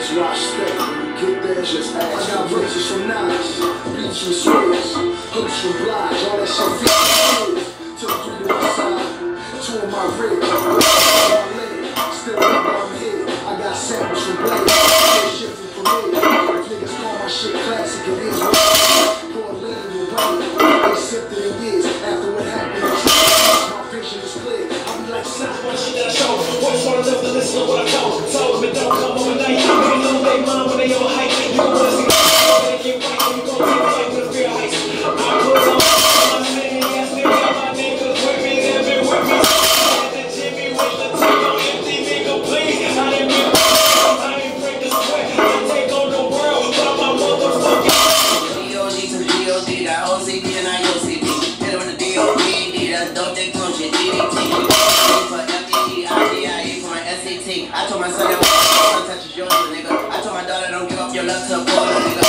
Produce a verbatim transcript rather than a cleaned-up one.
That's why I stay. Get there, just ask. I got verses from Nice, Beach and Swiss, hooks from Blige, all that shit feels. Took three to my side, two on my rib, on my leg. Still remember I'm here. I got samples from Blade, shit shifting from here. If niggas call my shit classic, it is what pour lean with rain. They sipped it in years after what happened. My vision is clear. I be like, stop one shit that I show. Watch one enough to listen to what I told. Told them it don't come overnight. You know they mind when they all hype. You don't wanna see the better get right when you gon' keep fighting with fear heights. I put on my city, ass nigga, my niggas with me, they've been with me. The Jimmy with the tank on empty, nigga, please. I didn't mean I didn't break the sweat. I take on the world without my motherfucking D O G to D O D, that O C D and I O C D. Hit it with the D O D D, that's dope, they come shit, D D T. For F E E, I D I E, for my S A T. I told my son that my son touches yours, nigga. I told my daughter don't give up your love to a boy, nigga.